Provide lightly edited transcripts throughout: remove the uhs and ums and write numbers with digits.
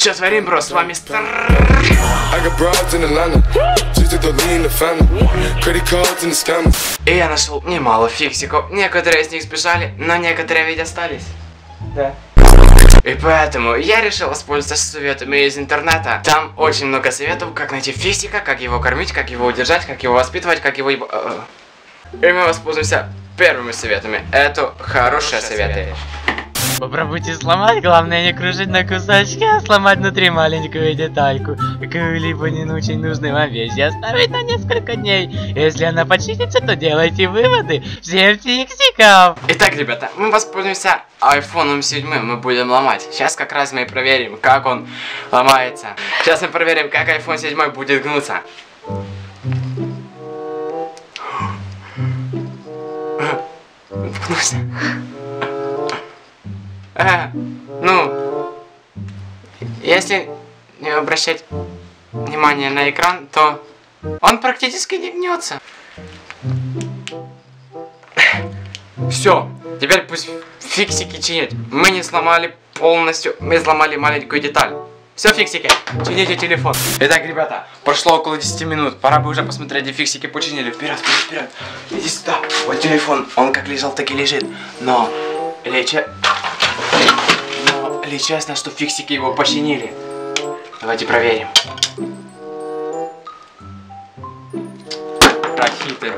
Чё творим, бро? С вами И я нашел немало фиксиков. Некоторые из них сбежали, но некоторые ведь остались. Да. И поэтому я решил воспользоваться советами из интернета. Там очень много советов, как найти фиксика, как его кормить, как его удержать, как его воспитывать, как его... И мы воспользуемся первыми советами. Это хорошие советы. Попробуйте сломать, главное не кружить на кусачки, а сломать внутри маленькую детальку. Какую-либо не очень нужную вам вещь оставить на несколько дней. Если она починится, то делайте выводы. Всем фиксиков! Итак, ребята, мы воспользуемся iPhone 7, мы будем ломать. Сейчас как раз мы и проверим, как он ломается. Сейчас мы проверим, как iPhone 7 будет гнуться. Гнулся. Ну, если не обращать внимание на экран, то он практически не гнется. Все, теперь пусть фиксики чинят. Мы не сломали полностью, мы сломали маленькую деталь. Все, фиксики, чините телефон. Итак, ребята, прошло около 10 минут. Пора бы уже посмотреть, где фиксики починили. Вперед, вперед, вперед. Иди сюда. Вот телефон, он как лежал, так и лежит. Но или честно, что фиксики его починили? Давайте проверим. Рахиты.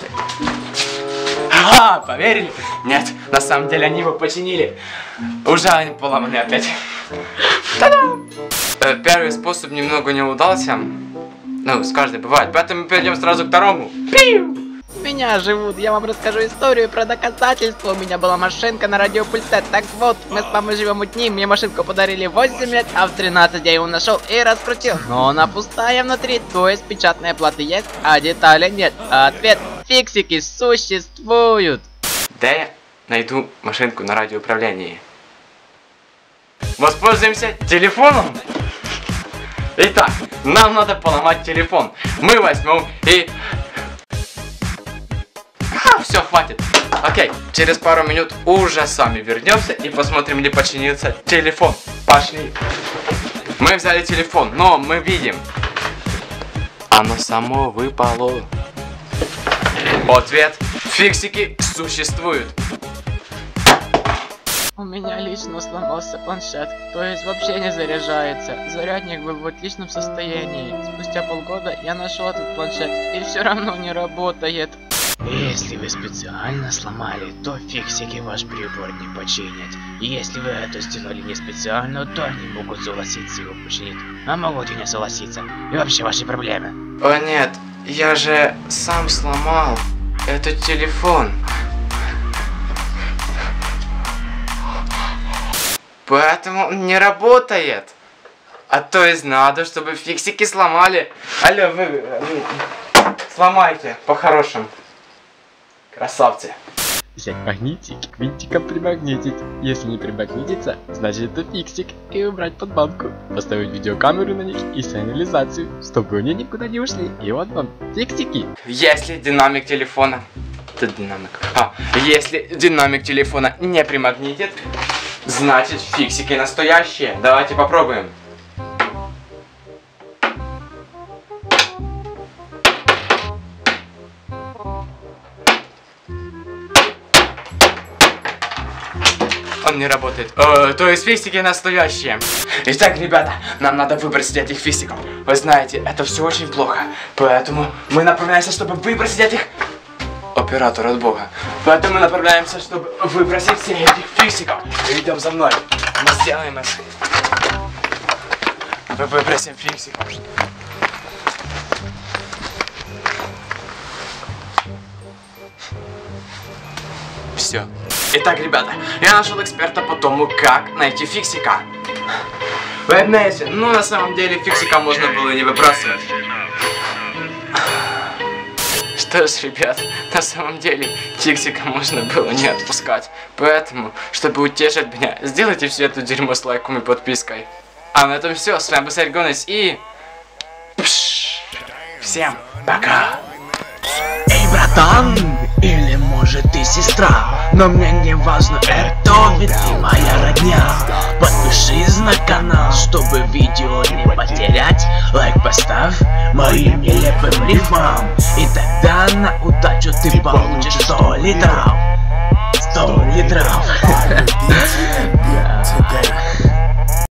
Поверили? Нет, на самом деле они его починили. Уже они поломаны опять. Та-дам! Первый способ немного не удался. Ну, с каждой бывает. Поэтому мы перейдем сразу к второму. Пиу! Меня живут, я вам расскажу историю про доказательства. У меня была машинка на радиопульте. Так вот, мы с мамой живем одни. Мне машинку подарили 8 лет, а в 13 я его нашел и раскрутил. Но она пустая внутри, то есть печатные платы есть, а детали нет. Ответ: фиксики существуют. Да, я найду машинку на радиоуправлении. Воспользуемся телефоном. Итак, нам надо поломать телефон. Мы возьмем и... Все, хватит. Окей, через пару минут уже сами вернемся и посмотрим, где починился телефон. Пошли. Мы взяли телефон, но мы видим, оно само выпало. Ответ: фиксики существуют. У меня лично сломался планшет, то есть вообще не заряжается. Зарядник был в отличном состоянии. Спустя полгода я нашел этот планшет и все равно не работает. Если вы специально сломали, то фиксики ваш прибор не починят. И если вы это сделали не специально, то они могут согласиться его починить, а могут и не согласиться. И вообще ваши проблемы. О нет, я же сам сломал этот телефон. Поэтому он не работает. А то есть надо, чтобы фиксики сломали. Алло, вы сломайте по-хорошему. Красавцы. Взять магнитик, к винтикам примагнитить. Если не примагнитится, значит это фиксик. И убрать под банку. Поставить видеокамеру на них и сигнализацию, чтобы они никуда не ушли. И вот вам фиксики. Если динамик телефона... Если динамик телефона не примагнитит, значит фиксики настоящие. Давайте попробуем. Он не работает. То есть фиксики настоящие. Итак, ребята, нам надо выбросить этих фиксиков. Вы знаете, это все очень плохо. Поэтому мы направляемся, чтобы выбросить этих... Оператор от Бога. Поэтому мы направляемся, чтобы выбросить все этих фиксиков. Идем за мной. Мы сделаем это. Мы выбросим фиксиков. Все. Итак, ребята, я нашел эксперта по тому, как найти фиксика. Вебнете, ну на самом деле фиксика можно было не выбрасывать. Что ж, ребят, на самом деле фиксика можно было не отпускать. Поэтому, чтобы утешить меня, сделайте все это дерьмо с лайком и подпиской. А на этом все. С вами был Саргонец и... Всем пока! Эй, братан! Или может... может ты сестра, но мне не важно, это ведь ты моя родня. Подпишись на канал, чтобы видео не потерять. Лайк поставь моим нелепым рифмам, и тогда на удачу ты получишь 100 литров. 100 литров.